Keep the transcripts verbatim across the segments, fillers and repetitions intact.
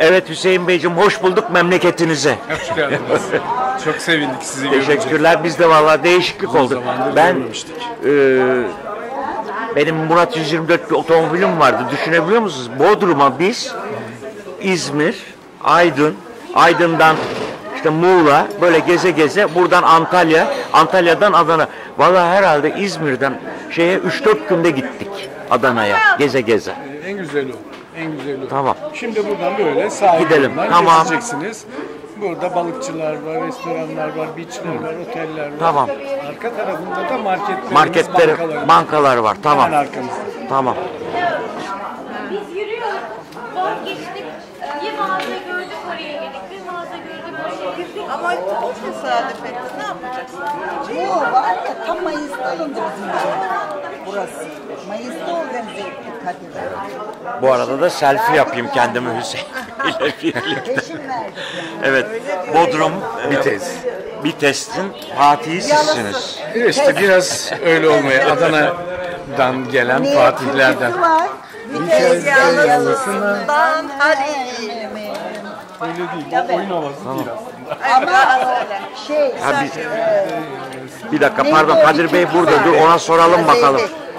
Evet Hüseyin Beyciğim, hoş bulduk memleketinize. Hoş geldiniz. Çok sevindik sizi görünce. Teşekkürler. Biz de vallahi değişiklik oldu. Ben e, benim Murat yüz yirmi dört bir otomobilim vardı. Düşünebiliyor musunuz? Bodrum'a biz İzmir, Aydın, Aydın'dan işte Muğla böyle geze geze buradan Antalya, Antalya'dan Adana. Vallahi herhalde İzmir'den şeye üç dört günde gittik Adana'ya geze geze. En güzeli o. En güzeli o. Tamam. Şimdi buradan böyle sahil Gidelim. yolundan Tamam. gezeceksiniz. Burada balıkçılar var, restoranlar var, beachler var, oteller var. Tamam. Arka tarafında da marketlerimiz, Marketleri, bankalar, bankalar var. Tamam. hemen arkamızda. Tamam. Biz yürüyoruz, vazgeçtik. Bir mağaza gördük, oraya girdik. Bir mağaza gördük, oraya girdik. Ama çok tesadüf etti. Ne yapacaksın? Bu var ya tam Mayıs'taydı bizim burası. Mayıs'ta organize ettik Kadir'de. Bu arada da selfie yapayım kendimi Hüseyin ile birlikte. Peşin verdik yani. Evet, Bodrum Bites. Bites'in Fatih'i sizsiniz. İşte biraz öyle olmaya Adana'dan gelen Ne Fatihlerden. türküsü var? Bir kez Yalnızından yalnızından Halil. öyle değil, bu oyun havası değil aslında. Ama şey, Ha, biz, bir dakika pardon, Kadir Bey burada, dur ona soralım bakalım.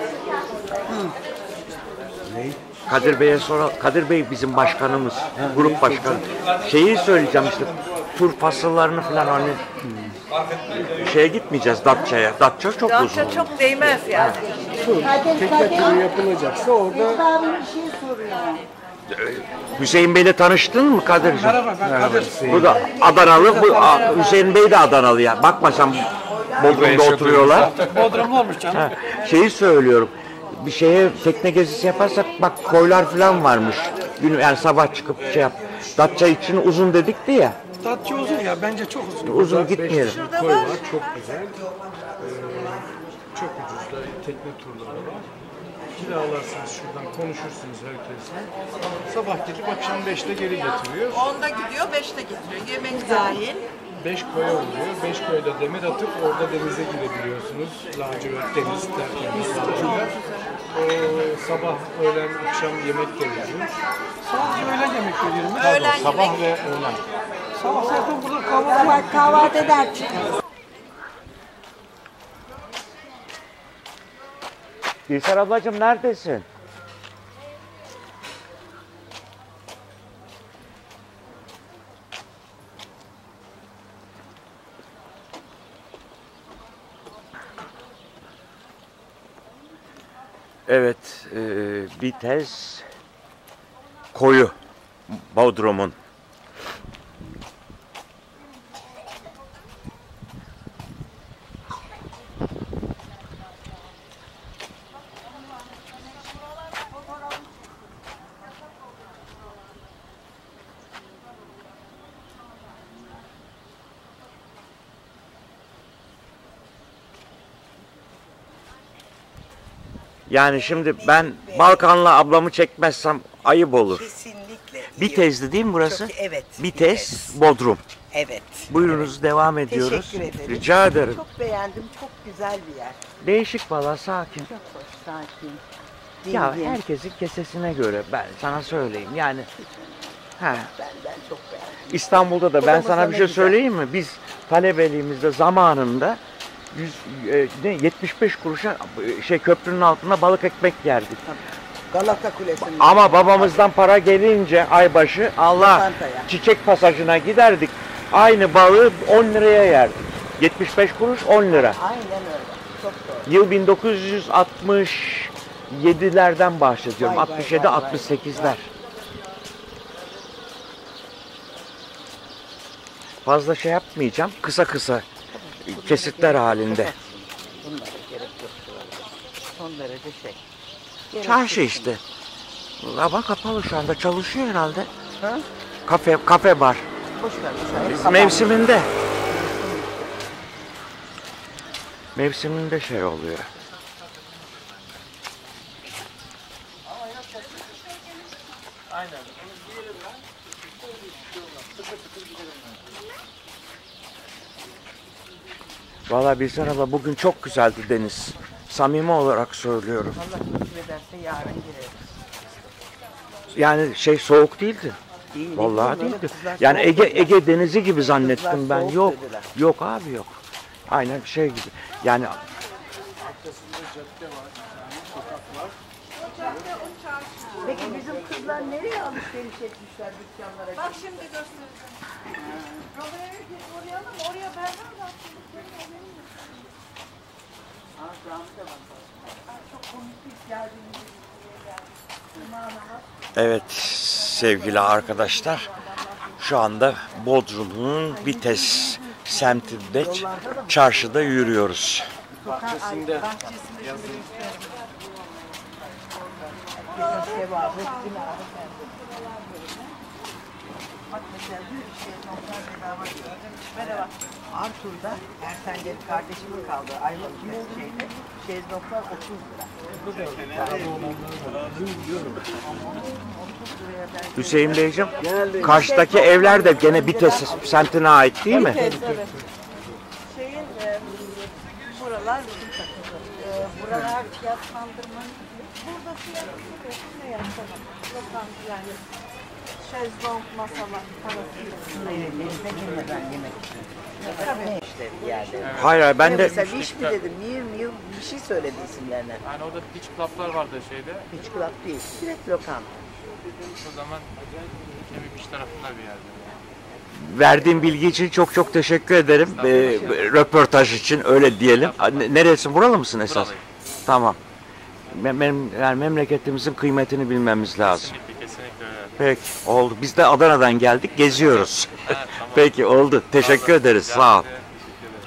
Kadir Bey'e soralım. Kadir Bey bizim başkanımız, grup başkanı. Şeyi söyleyeceğim işte, tur fasıllarını falan hani şeye gitmeyeceğiz Datça'ya. Datça çok uzun. Datça çok değmez yani. Tekne turu yapılacaksa orada... abi bir şey soruyor. Hüseyin Bey'le tanıştın mı Kadir'cim? Merhaba ben Kadir. Bu da Adanalı, bu A- Hüseyin Bey de Adanalı ya. Bakma sen Bodrum'da oturuyorlar. Bodrumlu olmuş canım. Ha, şeyi söylüyorum. Bir şeye tekne gezisi yaparsak bak koylar falan varmış. Gün yani sabah çıkıp şey yap. Datça için uzun dedikti ya. Datça uzun ya, bence çok uzun. Uzun Burada gitmeyelim. beş koy var, çok güzel. Ee, çok ucuz da tekne turları var. Kiralarsınız şuradan, konuşursunuz herkesle. Sabah gidip akşam beşte geri getiriyor. Onda gidiyor, beşte getiriyor. Yemek dahil. Beş koya oluyor. Beş koyda demir atıp orada denize girebiliyorsunuz. Lacivert deniz, tertemiz lacivert. Ee, sabah, öğlen, akşam yemek de veriyor. Sadece öğlen yemek veriyor mu? Öğlen Pardon, sabah yemek. ve öğlen. Sabah zaten burada kahvaltı Sabah kahvaltı eder çıkarız. Gülser ablacığım neredesin? Evet, e, Bites koyu Bodrum'un. Yani şimdi ben Balkanlı ablamı çekmezsem ayıp olur. Kesinlikle. Bitez'di değil mi burası? Çok- evet, Bites, Bites. Bodrum. Evet. Buyurunuz devam ediyoruz. Teşekkür ederim. Rica ederim. Çok beğendim. Çok güzel bir yer. Değişik valla, sakin. Çok hoş, sakin. Ya Dingin. herkesin kesesine göre ben sana söyleyeyim yani. Ha, Ben, ben çok beğendim. İstanbul'da da ben Buramız sana da bir ne şey güzel. söyleyeyim mi? Biz talebeliğimizde zamanında yüz, e, ne, yetmiş beş kuruşa e, şey köprünün altında balık ekmek yerdik. Galata Kulesi'nin. Ama babamızdan para gelince aybaşı Allah Lokantaya. Çiçek Pasajı'na giderdik. Aynı balığı on liraya yerdik. yetmiş beş kuruş on lira. Aynen öyle. Çok doğru. Yıl bin dokuz yüz altmış yedilerden bahsediyorum. Vay, vay, altmış yedi vay, vay. altmış sekizler. Fazla şey yapmayacağım. Kısa kısa kesitler halinde. Bunlara gerek yok. Son derece şey. Gerek Çarşı yok. işte. Ama kapalı şu anda. Çalışıyor herhalde. Ha? Kafe kafe bar. Boş ver. boş ver. Biz Kapat. mevsiminde. Mevsiminde şey oluyor. Vallahi Bilsen abla bugün çok güzeldi deniz. Samimi olarak söylüyorum. Allah nasip ederse yarın gireriz. Yani şey soğuk değildi. Değil, Vallahi değil. değildi. Kızlar Yani soğuk Ege dediler. Ege denizi gibi zannettim ben. soğuk Yok. dediler. Yok abi yok. Aynen şey gibi. Yani Peki bizim kızlar nereye alışveriş etmişler dükkanlara? Bak şimdi göstereceğim. Romer'i uğrayalım. Oraya Berdan da evet sevgili arkadaşlar. Şu anda Bodrum'un Bites semtinde çarşıda yürüyoruz. Bahçesinde Bak mesela bir şey noktalar bedava gördüm. Merhaba. Arthur'da Ersen'de kardeşimin kaldığı Ayvalık şeyde şezlonglar otuz lira. Hüseyin Beyciğim, karşıdaki evler de gene Bites semtine ait değil mi? Evet, evet. Şeyin e, buralar bizim takımı. E, buralar fiyatlandırmanın burada fiyatlandırma ne yapalım? Lokanta yani şezlong masalar parasıyla. Hayır, denize girmeden yemek için. Tabii. İşte bir yerde. Hayır hayır ben de Mesela Wish mi dedim, Mir Mir bir şey söyledi isimlerine. Yani orada beach club'lar vardı şeyde. Beach Club değil, direkt lokanta. O zaman Kemik iç tarafında bir yerde. verdiğim bilgi için çok çok teşekkür ederim. Ee, röportaj için öyle diyelim. Ne- Neresi? Buralı mısın esas? Buralıyım. Tamam. Mem mem- yani memleketimizin kıymetini bilmemiz lazım. Kesinlikle kesinlikle öyle. Peki oldu. Biz de Adana'dan geldik. Geziyoruz. Evet, tamam. Peki oldu. Teşekkür ederiz. Rica Sağ ol. ederim. Teşekkür ederim.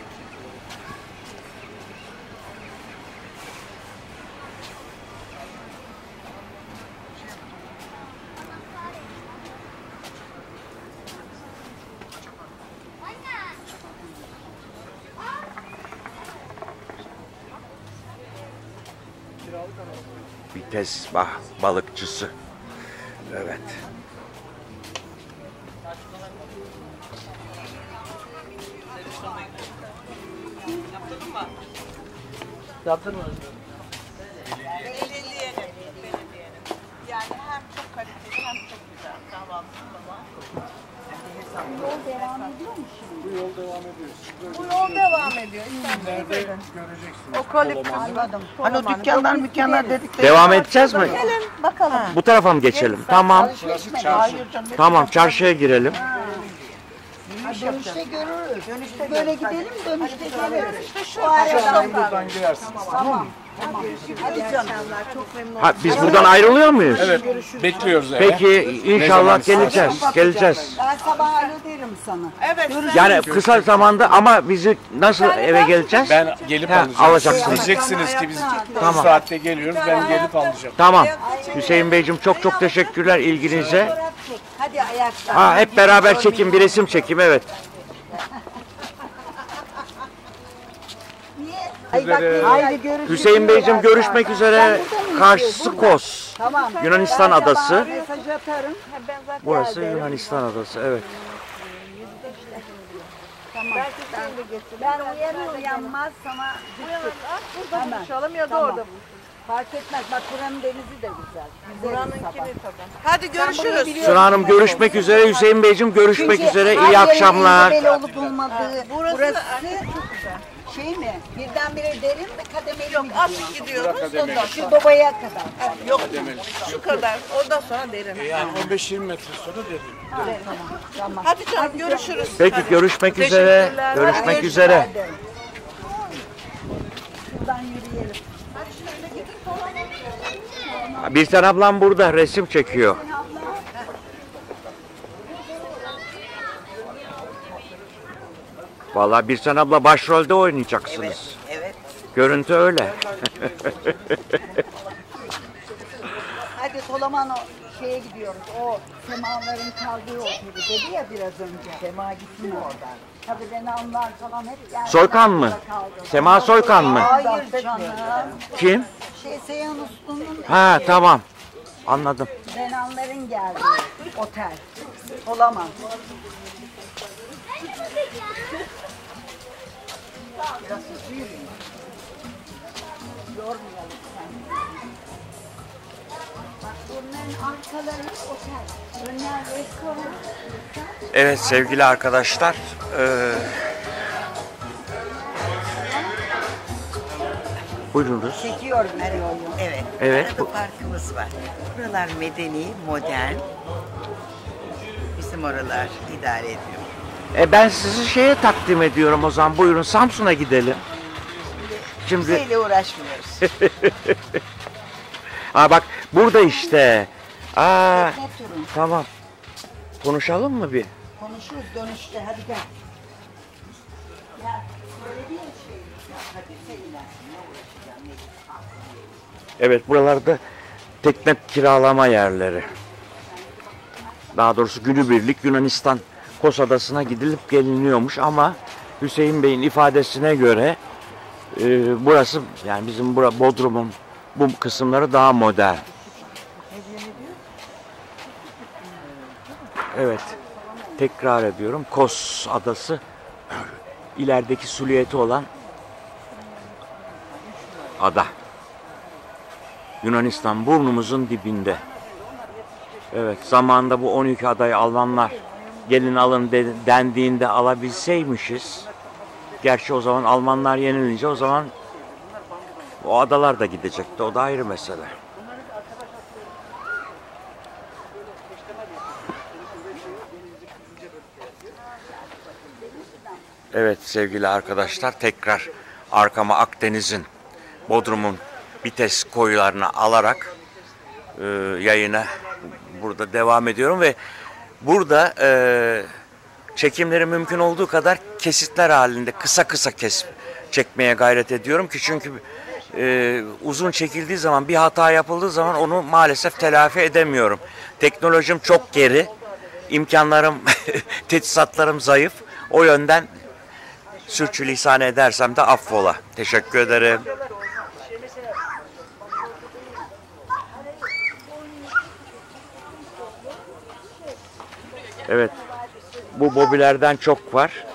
Vites bah, balıkçısı. Evet. Yaptın mı? Yani hem çok kaliteli hem çok güzel. Kahvaltısı var. bu yol devam ediyor. Bu yol devam ediyor. Nerede göreceksiniz. Okaliptüs. Anladım. Hani o dükkanlar mükkanlar dedik de. Devam edeceğiz mi? Gelin bakalım. Bu tarafa mı geçelim? Tamam. Hayır canım. Tamam çarşıya girelim. Dönüşte görürüz. Dönüşte böyle gidelim, dönüşte geliriz. İşte şu aradan. Buradan girersiniz. Tamam. Hadi canım. Çok memnun Ha, biz buradan ayrılıyor muyuz? Evet. Bekliyoruz eve. Peki inşallah geleceğiz. Geleceğiz. Ben sabah alo derim sana. Evet. Yani kısa zamanda ama bizi nasıl eve geleceğiz? Ben gelip Ha, alacağım. alacaksınız. Diyeceksiniz ki biz Tamam. bu saatte geliyoruz. Ben gelip alacağım. Tamam. Hüseyin Beyciğim çok çok teşekkürler ilginize. Hadi ayakta. Ha, hep beraber çekin, bir resim çekim, evet. Ay bak, haydi görüşürüz. Hüseyin Beyciğim görüşmek üzere. Karşısı Kos. Tamam. Yunanistan Ben adası. sabah mesaj atarım. Ben zaten Burası geldim. Yunanistan adası, evet. Tamam. Ben uyanır uyanmaz sana burada Hemen. buluşalım ya da tamam. Orada buluşalım. Fark etmez. Bak buranın denizi de güzel. Buranınkini tabii. Hadi görüşürüz. Suna Hanım görüşmek üzere. Hüseyin Beyciğim görüşmek Çünkü üzere. her İyi yerin akşamlar. Böyle olup olmadığı. Burası, burası çok güzel. Şey mi? Birdenbire derin mi kademeli Yok, mi Azıcık gidiyoruz. Ondan Şu sonra. dobaya kadar. Yok, şu kadar. Ondan sonra derin. Yani on beş yirmi metre sonra dedim. Tamam. Tamam. Hadi canım görüşürüz. Peki görüşmek üzere. Teşekkürler. Görüşmek üzere. Şuradan yürüyelim. Birsen ablam burada resim çekiyor. Vallahi Birsen abla başrolde oynayacaksınız. Evet. Görüntü öyle. Hadi Tolaman o şeye gidiyoruz. O semaların kaldığı oteli dedi ya biraz önce. Sema gitsin oradan. Tabii beni anlar falan hep geldi. Soykan mı? Sema Soykan mı? Hayır canım. Kim? Şey Seyhan Uslu'nun Ha tamam. Anladım. Benanların geldiği otel. Tolaman. Biraz hızlı yürüyün. Yormayalım sen. Bak bunların arkaları otel. Evet sevgili arkadaşlar. E, buyurunuz. Çekiyorum her yolu. Evet. Evet, Arada bu- farkımız var. Buralar medeni, modern. Bizim oralar idare ediyor. E ben sizi şeye takdim ediyorum o zaman. Buyurun Samsun'a gidelim. Şimdi Şeyle uğraşmıyoruz. ha bak burada işte. Aa Ne turun? tamam. Konuşalım mı bir? Konuşuruz dönüşte. Hadi gel. Ya böyle bir şey. Ya hadi seninle. Ne uğraşacağım? Ne Evet buralarda tekne kiralama yerleri. Daha doğrusu günübirlik Yunanistan Kos Adası'na gidilip geliniyormuş ama Hüseyin Bey'in ifadesine göre e, burası yani bizim bura Bodrum'un bu kısımları daha modern. Evet. Tekrar ediyorum. Kos Adası ilerideki suliyeti olan ada. Yunanistan burnumuzun dibinde. Evet, zamanında bu on iki adayı Almanlar gelin alın de- dendiğinde alabilseymişiz. Gerçi o zaman Almanlar yenilince o zaman o adalar da gidecekti. O da ayrı mesele. Evet sevgili arkadaşlar tekrar arkama Akdeniz'in Bodrum'un Bites koylarını alarak e, yayına burada devam ediyorum ve burada e, çekimleri mümkün olduğu kadar kesitler halinde kısa kısa kes çekmeye gayret ediyorum ki çünkü e, uzun çekildiği zaman bir hata yapıldığı zaman onu maalesef telafi edemiyorum. Teknolojim çok geri, imkanlarım, teçhizatlarım zayıf. O yönden sürçülisan edersem de affola. Teşekkür ederim. Evet. Bu bobilerden çok var.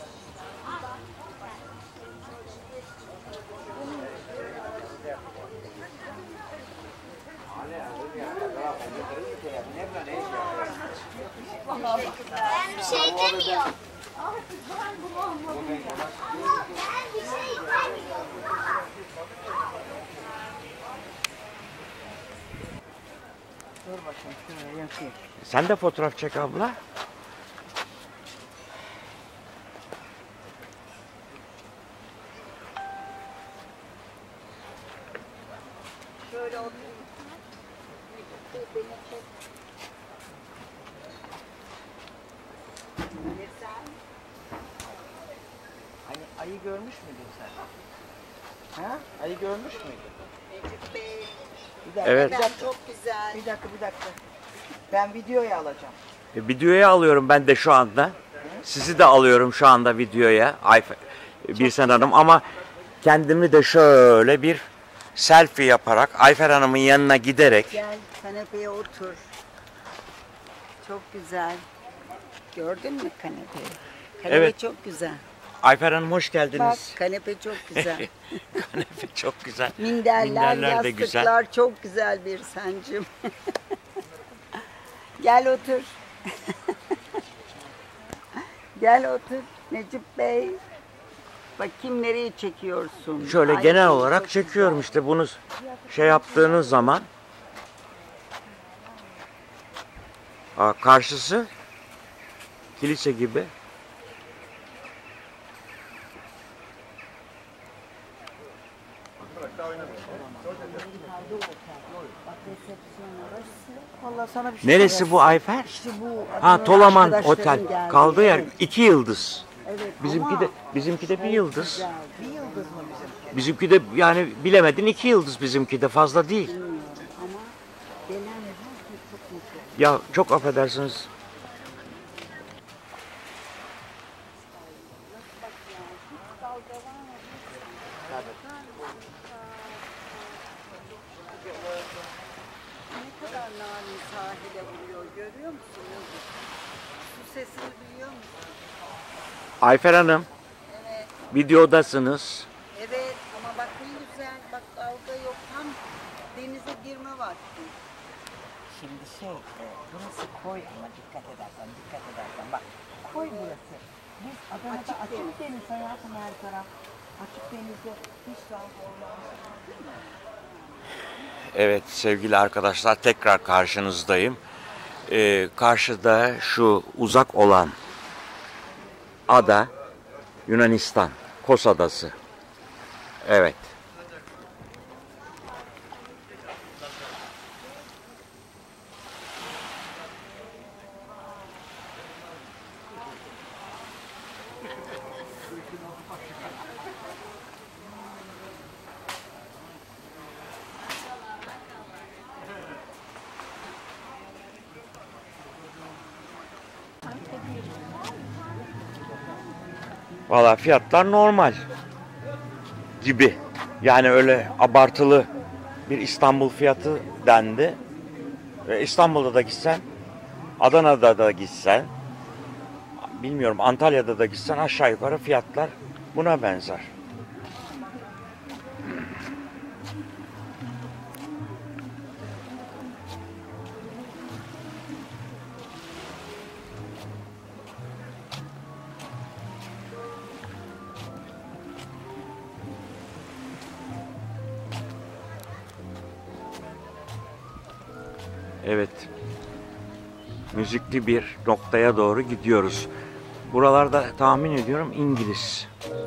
Bir şey demiyor. Ben bunu anladım. Ben bir şey demiyorum. Dur bakayım şuraya yapayım. Sen de fotoğraf çek abla. Şöyle oturayım. Beni çek. Hani sen? Hani ayı görmüş müydün sen? Ha? Ayı görmüş müydün? Necip Bey. Bir dakika, Evet. bir dakika. Çok güzel. Bir dakika, bir dakika. Ben videoya alacağım. E, videoya alıyorum ben de şu anda. Sizi de alıyorum şu anda videoya. Ayfer, Birsen Hanım ama kendimi de şöyle bir selfie yaparak Ayfer Hanım'ın yanına giderek Gel kanepeye otur. Çok güzel. Gördün mü kanepeyi? Kanepe Evet. çok güzel. Ayfer Hanım hoş Bak geldiniz. kanepe çok güzel. Kanepe çok güzel. Minderler, Minderler de yastıklar güzel. çok güzel bir sancım. Gel otur. Gel otur Necip Bey. Bakayım nereye çekiyorsun? Şöyle Ay, genel çok olarak çekiyorum işte bunu şey yaptığınız zaman Aa, karşısı kilise gibi. Vallahi sana bir şey Neresi bu Ayfer? İşte bu Ha adamın Tolaman arkadaşların Otel. geldi. Kaldığı yer Evet, iki yıldız. evet. Bizimki Ama de bizimki de bir yıldız. güzel. Bir yıldız mı bizimki? Bizimki de yani bilemedin iki yıldız bizimki de fazla değil. Bilmiyorum ama gelen herkes çok mutlu. Ya çok affedersiniz. Ne kadar narin sahile vuruyor görüyor musun? Su sesini duyuyor musun? Ayfer Hanım Evet. videodasınız. Evet ama bak ne güzel bak dalga yok tam denize girme vakti. şimdi şey, e, burası koy ama dikkat edersen, dikkat edersen. Bak, koy burası. Biz Adana'da açık, deniz hayatım her taraf. Açık denizde hiç dalga olmaz. Evet sevgili arkadaşlar, tekrar karşınızdayım. Ee, karşıda şu uzak olan ada Yunanistan, Kos Adası. Evet. Valla fiyatlar normal gibi. Yani öyle abartılı bir İstanbul fiyatı dendi. Ve İstanbul'da da gitsen, Adana'da da gitsen, bilmiyorum Antalya'da da gitsen aşağı yukarı fiyatlar buna benzer. Evet, müzikli bir noktaya doğru gidiyoruz. Buralarda tahmin ediyorum İngiliz.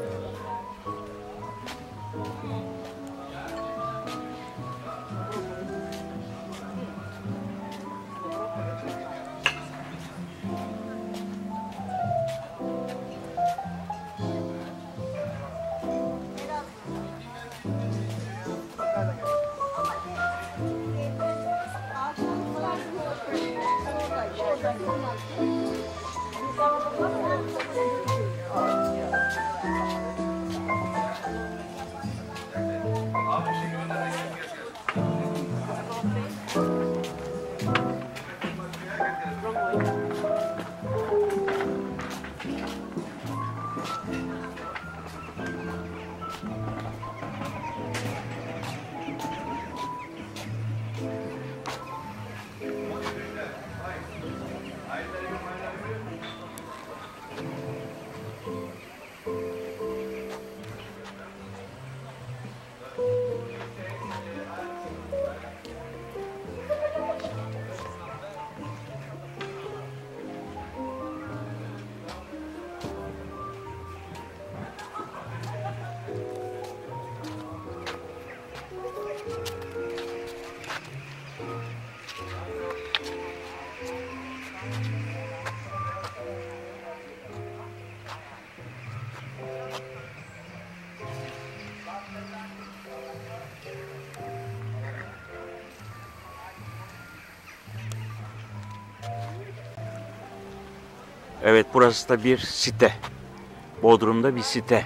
Evet, burası da bir site. Bodrum'da bir site.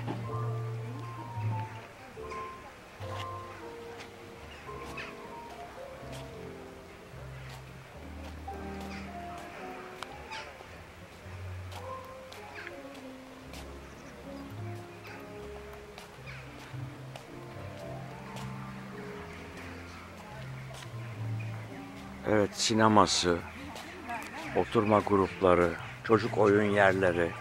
Evet, sineması, oturma grupları, çocuk oyun yerleri.